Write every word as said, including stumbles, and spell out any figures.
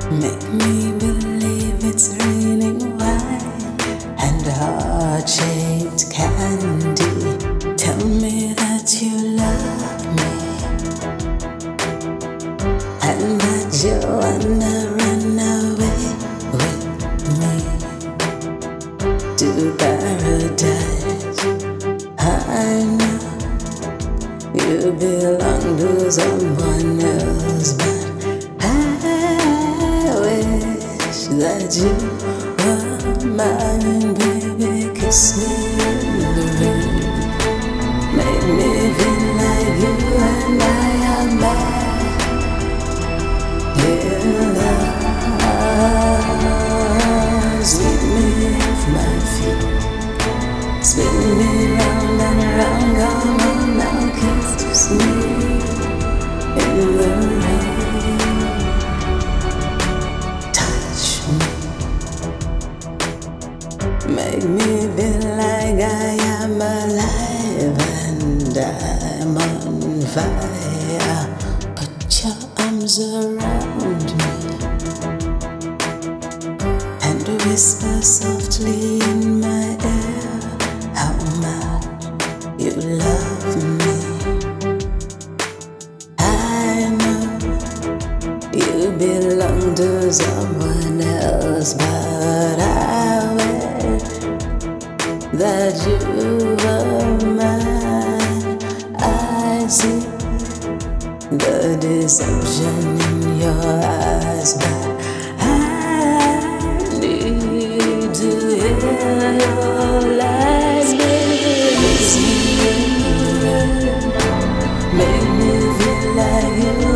Make me believe it's raining wine and heart-shaped candy. Tell me that you love me and that you wanna run away with me to paradise. I know you belong to someone else, but I wish that you were mine, baby. Kiss me in the rain, make me feel like you and I are back in love. Sweep me off my feet, spin me round and round. Come on now, kiss me in the rain. Touch me, make me feel like I am alive and I'm on fire. Put your arms around me and whisper softly in my ear how much you love me. I know you belong to someone else, but I wish that you were mine. I see the deception in your eyes, but I need to hear your lies, baby. Kiss me in the rain, make me feel like you